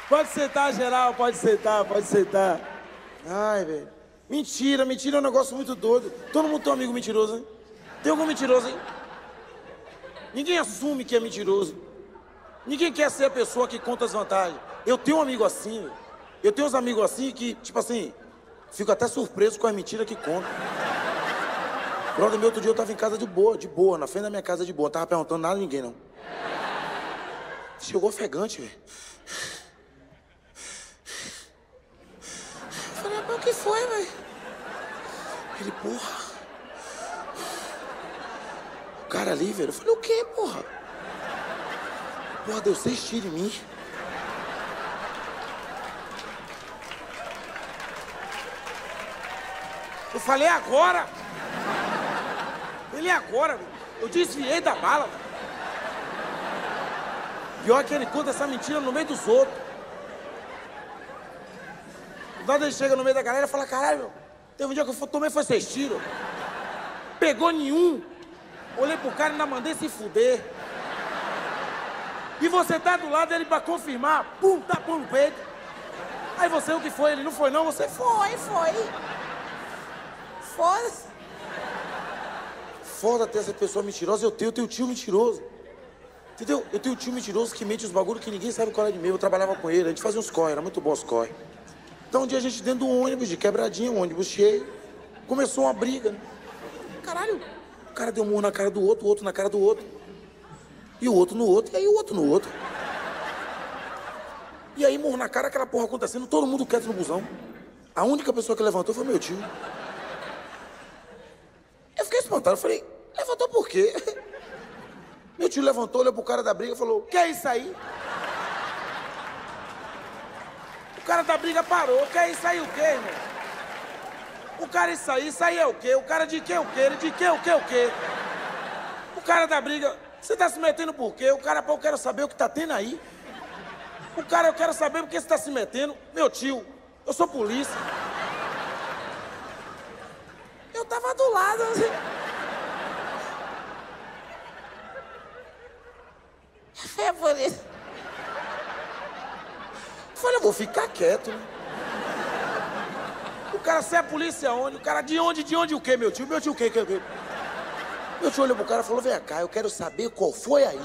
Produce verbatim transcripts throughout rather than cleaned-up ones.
Pode sentar, geral, pode sentar, pode sentar. Ai, velho. Mentira, mentira é um negócio muito doido. Todo mundo tem um amigo mentiroso, hein? Tem algum mentiroso, hein? Ninguém assume que é mentiroso. Ninguém quer ser a pessoa que conta as vantagens. Eu tenho um amigo assim, véio. Eu tenho uns amigos assim que, tipo assim, fico até surpreso com as mentiras que contam. Brother, meu outro dia eu tava em casa de boa, de boa, na frente da minha casa de boa. Não tava perguntando nada a ninguém, não. Chegou ofegante, velho. Falei, mas o que foi, velho? Ele, porra. O cara ali, velho. Eu falei, o quê, porra? Porra, deu seis tiros em mim. Eu falei, agora? Ele é agora, velho. Eu desviei da bala, velho. Pior que ele conta essa mentira no meio dos outros. Quando ele chega no meio da galera e fala, caralho, meu, teve um dia que eu tomei foi seis tiros. Pegou nenhum. Olhei pro cara e ainda mandei se fuder. E você tá do lado dele pra confirmar, pum, tapou no peito. Aí você, o que foi? Ele não foi não, você foi, foi. Foda-se. Foda ter essa pessoa mentirosa, eu tenho, eu tenho tio mentiroso. Entendeu? Eu tenho tio mentiroso que mente os bagulhos que ninguém sabe qual é de meu. Eu trabalhava com ele, a gente fazia uns corre, era muito bom os corre. Então um dia a gente dentro do ônibus, de quebradinha, um ônibus cheio, começou uma briga, né? Caralho, o cara deu um murro na cara do outro, o outro na cara do outro. E o outro no outro, e aí o outro no outro. E aí, murro na cara, aquela porra acontecendo, todo mundo quieto no busão. A única pessoa que levantou foi meu tio. Eu fiquei espantado, eu falei, levantou por quê? Meu tio levantou, olhou pro cara da briga e falou, que é isso aí? O cara da briga parou, que é isso aí o quê, irmão? O cara isso aí, isso aí é o quê? O cara de que o quê? Ele de que o quê o quê? O cara da briga, você tá se metendo por quê? O cara, pô, eu quero saber o que tá tendo aí. O cara, eu quero saber por que você tá se metendo. Meu tio, eu sou polícia. Eu tava do lado, assim. É por isso. Eu falei, eu vou ficar quieto, né? O cara, você é polícia onde? O cara, de onde, de onde o quê, meu tio? Meu tio o quê, o quê, o quê? Meu tio olhou pro cara e falou, vem cá, eu quero saber qual foi aí.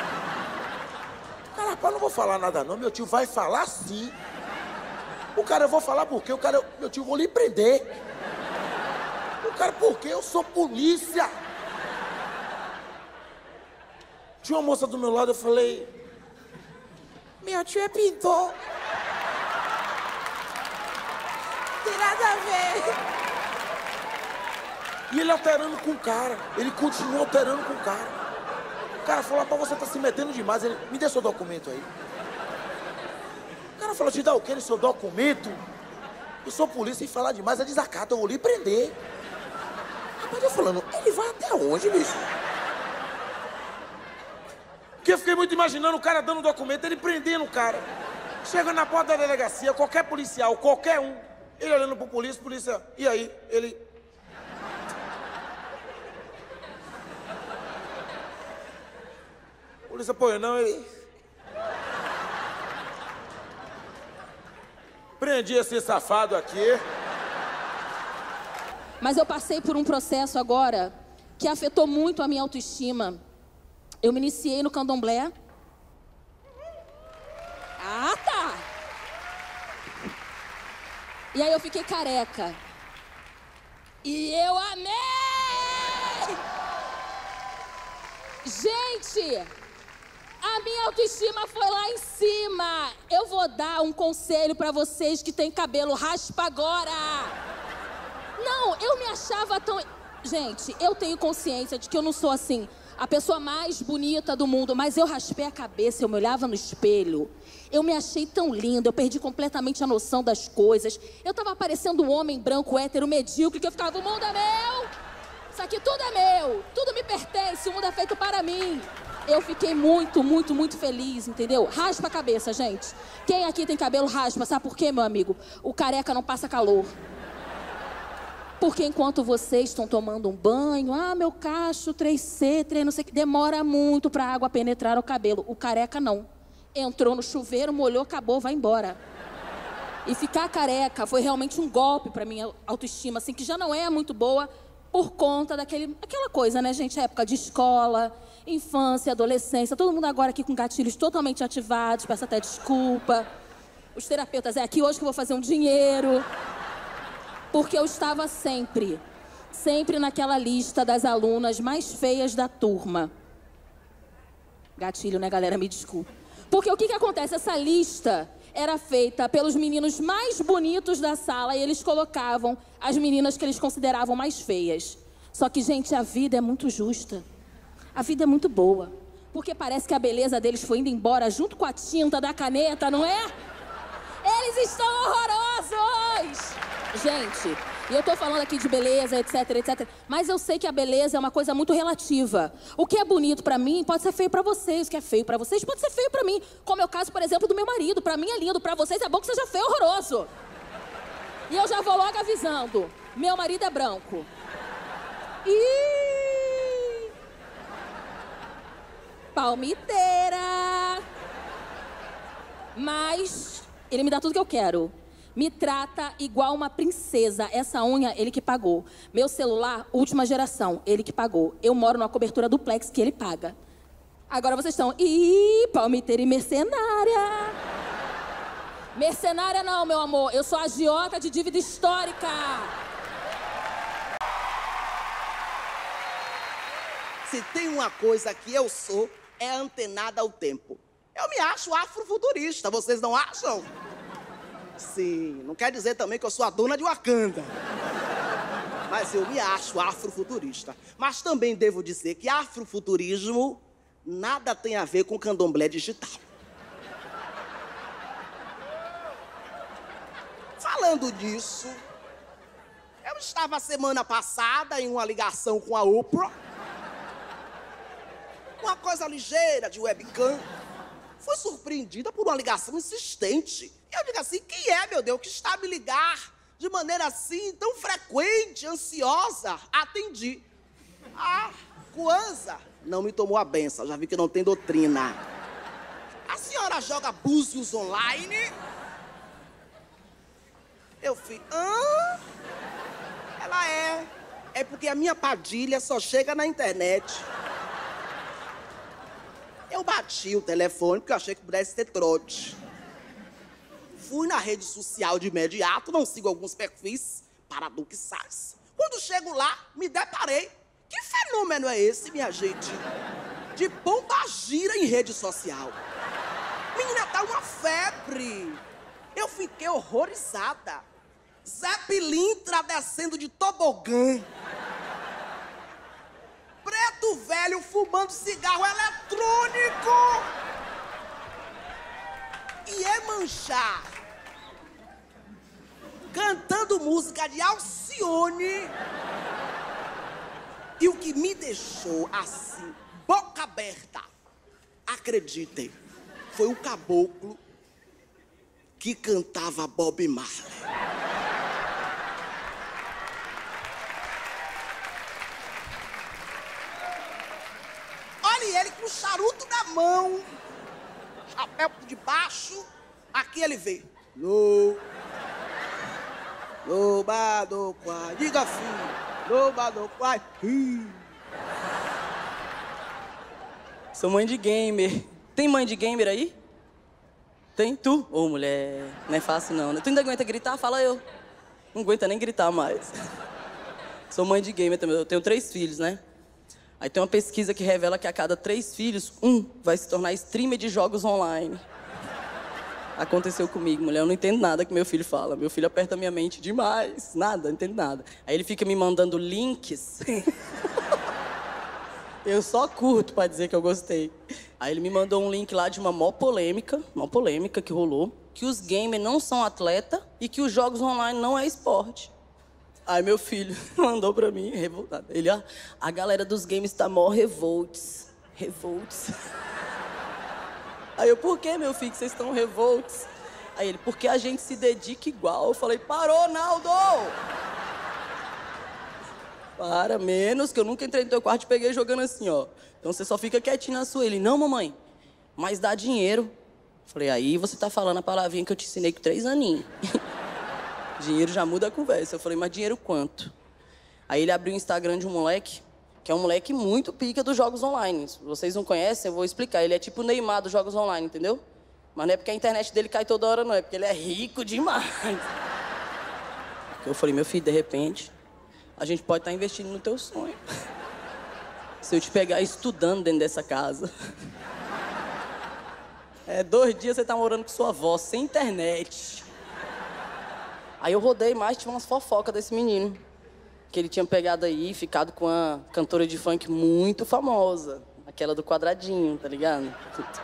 O cara, rapaz, não vou falar nada não, meu tio vai falar sim. O cara, eu vou falar por quê? O cara, meu tio, eu vou lhe prender. O cara, por quê? Eu sou polícia. Tinha uma moça do meu lado, eu falei, meu tio é pintor. Tem nada a ver. E ele alterando com o cara, ele continua alterando com o cara. O cara falou, rapaz, você tá se metendo demais. Ele, me dê seu documento aí. O cara falou, te dá o quê? Seu documento? Eu sou polícia e falar demais é desacato, eu vou lhe prender. Rapaz, eu falando, ele vai até onde, bicho? Porque eu fiquei muito imaginando o cara dando o documento, ele prendendo o cara. Chega na porta da delegacia, qualquer policial, qualquer um, ele olhando pro polícia, polícia, e aí? Ele... Polícia, pô, não, ele... Prendi esse safado aqui. Mas eu passei por um processo agora que afetou muito a minha autoestima. Eu me iniciei no candomblé. Ah, tá! E aí eu fiquei careca. E eu amei! Gente, a minha autoestima foi lá em cima. Eu vou dar um conselho pra vocês que têm cabelo, raspa agora. Não, eu me achava tão... Gente, eu tenho consciência de que eu não sou assim, a pessoa mais bonita do mundo, mas eu raspei a cabeça, eu me olhava no espelho, eu me achei tão linda, eu perdi completamente a noção das coisas. Eu tava parecendo um homem branco, hétero, medíocre, que eu ficava, o mundo é meu, isso aqui tudo é meu, tudo me pertence, o mundo é feito para mim. Eu fiquei muito, muito, muito feliz, entendeu? Raspa a cabeça, gente. Quem aqui tem cabelo, raspa, sabe por quê, meu amigo? O careca não passa calor. Porque enquanto vocês estão tomando um banho, ah, meu cacho, três C, três não sei o que, demora muito para a água penetrar o cabelo. O careca não. Entrou no chuveiro, molhou, acabou, vai embora. E ficar careca foi realmente um golpe pra minha autoestima, assim, que já não é muito boa por conta daquele, aquela coisa, né, gente? Época de escola, infância, adolescência, todo mundo agora aqui com gatilhos totalmente ativados, peço até desculpa. Os terapeutas, é aqui hoje que eu vou fazer um dinheiro. Porque eu estava sempre, sempre naquela lista das alunas mais feias da turma. Gatilho, né, galera? Me desculpa. Porque o que que acontece? Essa lista era feita pelos meninos mais bonitos da sala e eles colocavam as meninas que eles consideravam mais feias. Só que, gente, a vida é muito justa. A vida é muito boa. Porque parece que a beleza deles foi indo embora junto com a tinta da caneta, não é? Eles estão horrorosos! Gente, e eu tô falando aqui de beleza, etc, etc, mas eu sei que a beleza é uma coisa muito relativa. O que é bonito pra mim pode ser feio pra vocês, o que é feio pra vocês pode ser feio pra mim. Como é o caso, por exemplo, do meu marido. Pra mim é lindo, pra vocês é bom que seja feio, horroroso. E eu já vou logo avisando, meu marido é branco. Ih! Palmiteira! Mas ele me dá tudo que eu quero. Me trata igual uma princesa. Essa unha, ele que pagou. Meu celular, última geração, ele que pagou. Eu moro numa cobertura duplex que ele paga. Agora vocês estão... Ih, palmiteira e mercenária. Mercenária não, meu amor. Eu sou agiota de dívida histórica. Se tem uma coisa que eu sou, é antenada ao tempo. Eu me acho afrofuturista, vocês não acham? Sim, não quer dizer também que eu sou a dona de Wakanda. Mas eu me acho afrofuturista. Mas também devo dizer que afrofuturismo nada tem a ver com candomblé digital. Falando disso, eu estava semana passada em uma ligação com a Oprah. Uma coisa ligeira de webcam. Fui surpreendida por uma ligação insistente. E eu digo assim, quem é, meu Deus, que está a me ligar de maneira assim, tão frequente, ansiosa? Atendi. Ah, Kwanzaa não me tomou a benção, já vi que não tem doutrina. A senhora joga búzios online? Eu fui, hã? Ela é. É porque a minha Padilha só chega na internet. Eu bati o telefone porque eu achei que pudesse ter trote. Fui na rede social de imediato, não sigo alguns perfis paradoxais. Quando chego lá, me deparei. Que fenômeno é esse, minha gente? De pombagira em rede social. Menina, tá uma febre. Eu fiquei horrorizada. Zé Pilintra descendo de tobogã. Preto velho fumando cigarro eletrônico. E Emanchá cantando música de Alcione. E o que me deixou assim, boca aberta, acreditem, foi o caboclo que cantava Bob Marley. Olha ele com o charuto na mão, chapéu por debaixo, aqui ele veio. No, no badoquai, diga filho, no badoquai. Sou mãe de gamer. Tem mãe de gamer aí? Tem? Tu? Ô, mulher, não é fácil não, né? Tu ainda aguenta gritar? Fala eu. Não aguenta nem gritar mais. Sou mãe de gamer também, eu tenho três filhos, né? Aí tem uma pesquisa que revela que a cada três filhos, um vai se tornar streamer de jogos online. Aconteceu comigo, mulher, eu não entendo nada que meu filho fala. Meu filho aperta minha mente demais, nada, não entendo nada. Aí ele fica me mandando links. Eu só curto pra dizer que eu gostei. Aí ele me mandou um link lá de uma mó polêmica, mó polêmica que rolou, que os gamers não são atleta e que os jogos online não é esporte. Aí meu filho mandou pra mim, revoltado. Ele, ó, a galera dos games tá mó revolts. Revolts. Aí eu, por que, meu filho, que vocês estão revoltos? Aí ele, porque a gente se dedica igual. Eu falei, parou, Naldo! Para, menos, que eu nunca entrei no teu quarto e peguei jogando assim, ó. Então você só fica quietinho na sua. Ele, não, mamãe, mas dá dinheiro. Falei, aí você tá falando a palavrinha que eu te ensinei com três aninhos. Dinheiro já muda a conversa. Eu falei, mas dinheiro quanto? Aí ele abriu o Instagram de um moleque, que é um moleque muito pica dos jogos online. Se vocês não conhecem, eu vou explicar. Ele é tipo o Neymar dos jogos online, entendeu? Mas não é porque a internet dele cai toda hora, não. É porque ele é rico demais. Eu falei, meu filho, de repente, a gente pode estar investindo no teu sonho. Se eu te pegar estudando dentro dessa casa. É, dois dias você tá morando com sua avó, sem internet. Aí eu rodei mais, tinha umas fofocas desse menino. Que ele tinha pegado aí e ficado com uma cantora de funk muito famosa. Aquela do quadradinho, tá ligado?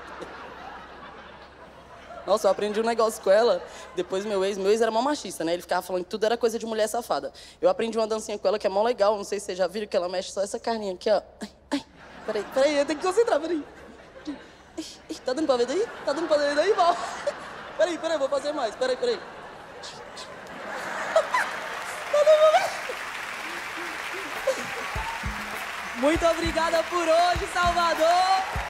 Nossa, eu aprendi um negócio com ela. Depois meu ex, meu ex era mó machista, né? Ele ficava falando que tudo era coisa de mulher safada. Eu aprendi uma dancinha com ela que é mó legal. Não sei se vocês já viram que ela mexe só essa carninha aqui, ó. Ai, ai. Peraí, peraí, eu tenho que concentrar, peraí. Ai, ai, tá dando pra ver daí? Tá dando pra ver daí, mal? Peraí, peraí, vou fazer mais. Peraí, peraí. Tá dando pra ver? Muito obrigada por hoje, Salvador!